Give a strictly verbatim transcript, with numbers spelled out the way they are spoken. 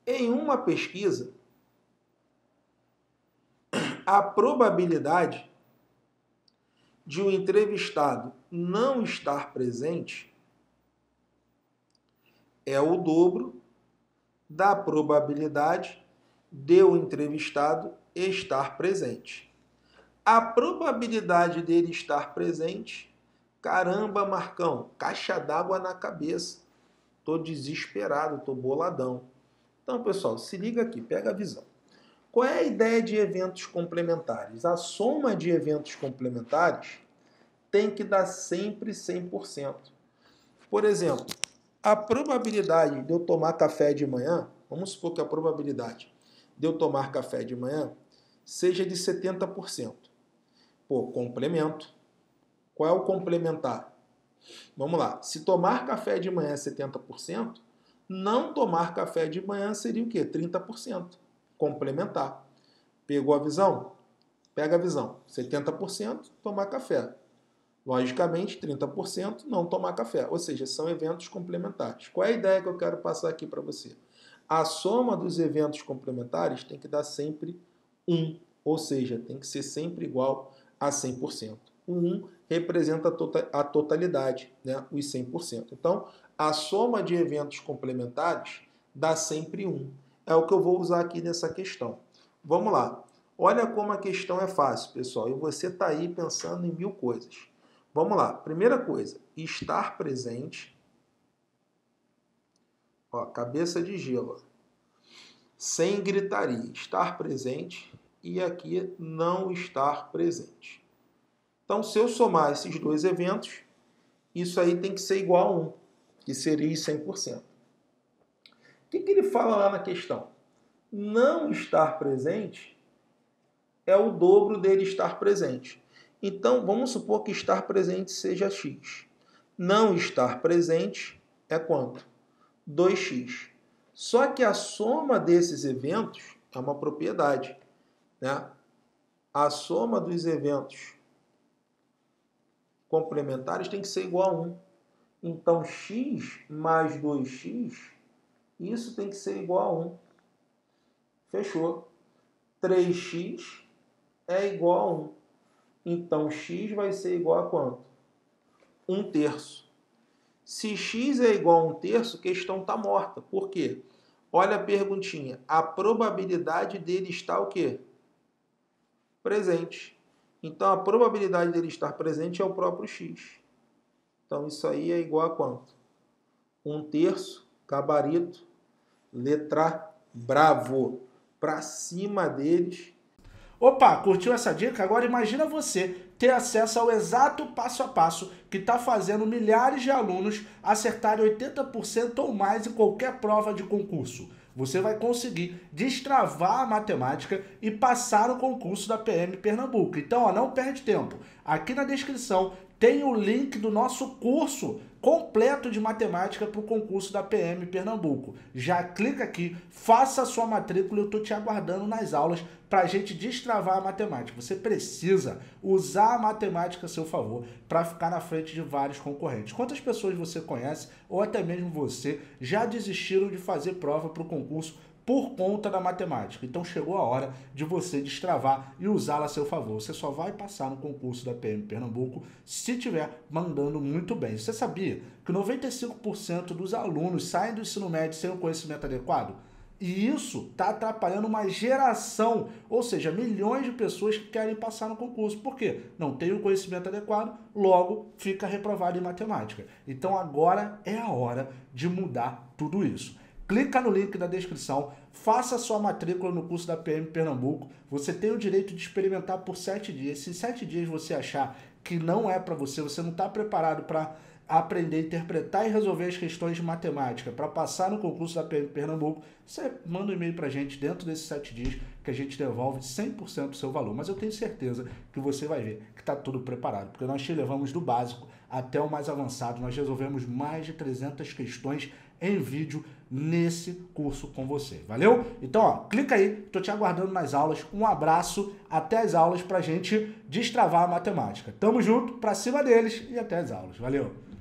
Em uma pesquisa, a probabilidade de um entrevistado não estar presente é o dobro da probabilidade de o entrevistado estar presente. A probabilidade dele estar presente, caramba, Marcão, caixa d'água na cabeça. Tô desesperado, tô boladão. Então, pessoal, se liga aqui, pega a visão. Qual é a ideia de eventos complementares? A soma de eventos complementares tem que dar sempre cem por cento. Por exemplo, a probabilidade de eu tomar café de manhã, vamos supor que a probabilidade de eu tomar café de manhã seja de setenta por cento. Pô, complemento. Qual é o complementar? Vamos lá. Se tomar café de manhã é setenta por cento, não tomar café de manhã seria o quê? trinta por cento. Complementar. Pegou a visão? Pega a visão. setenta por cento tomar café. Logicamente, trinta por cento não tomar café. Ou seja, são eventos complementares. Qual é a ideia que eu quero passar aqui para você? A soma dos eventos complementares tem que dar sempre um. Ou seja, tem que ser sempre igual a cem por cento. O um representa a totalidade, né? Os cem por cento. Então, a soma de eventos complementares dá sempre um. É o que eu vou usar aqui nessa questão. Vamos lá. Olha como a questão é fácil, pessoal. E você está aí pensando em mil coisas. Vamos lá. Primeira coisa, estar presente. Ó, cabeça de gelo. Sem gritaria. Estar presente e aqui não estar presente. Então, se eu somar esses dois eventos, isso aí tem que ser igual a um, que seria cem por cento. O que, que ele fala lá na questão? Não estar presente é o dobro dele estar presente. Então, vamos supor que estar presente seja x. Não estar presente é quanto? dois x. Só que a soma desses eventos é uma propriedade, né? A soma dos eventos complementares tem que ser igual a um. Então, x mais dois x, isso tem que ser igual a um. Fechou. três x é igual a um. Então, x vai ser igual a quanto? um terço. Se x é igual a um terço, a questão está morta. Por quê? Olha a perguntinha. A probabilidade dele estar o quê? Presente. Então, a probabilidade dele estar presente é o próprio x. Então, isso aí é igual a quanto? um terço, gabarito, letra bravo. Para cima deles. Opa, curtiu essa dica? Agora imagina você ter acesso ao exato passo a passo que está fazendo milhares de alunos acertarem oitenta por cento ou mais em qualquer prova de concurso. Você vai conseguir destravar a matemática e passar no concurso da P M Pernambuco. Então, ó, não perde tempo. Aqui na descrição tem o link do nosso curso completo de matemática para o concurso da P M Pernambuco. Já clica aqui, faça a sua matrícula, eu estou te aguardando nas aulas para a gente destravar a matemática. Você precisa usar a matemática a seu favor para ficar na frente de vários concorrentes. Quantas pessoas você conhece, ou até mesmo você, já desistiram de fazer prova para o concurso por conta da matemática? Então chegou a hora de você destravar e usá-la a seu favor. Você só vai passar no concurso da P M Pernambuco se estiver mandando muito bem. Você sabia que noventa e cinco por cento dos alunos saem do ensino médio sem o conhecimento adequado? E isso está atrapalhando uma geração, ou seja, milhões de pessoas que querem passar no concurso. Por quê? Não tem o conhecimento adequado, logo fica reprovado em matemática. Então agora é a hora de mudar tudo isso. Clica no link da descrição, faça a sua matrícula no curso da P M Pernambuco. Você tem o direito de experimentar por sete dias. Se sete dias você achar que não é para você, você não está preparado para aprender a interpretar e resolver as questões de matemática para passar no concurso da P M Pernambuco, você manda um e-mail para a gente dentro desses sete dias que a gente devolve cem por cento do seu valor. Mas eu tenho certeza que você vai ver que está tudo preparado, porque nós te levamos do básico até o mais avançado. Nós resolvemos mais de trezentas questões em vídeo nesse curso com você. Valeu? Então, ó, clica aí, tô te aguardando nas aulas. Um abraço, até as aulas pra gente destravar a matemática. Tamo junto, pra cima deles e até as aulas. Valeu!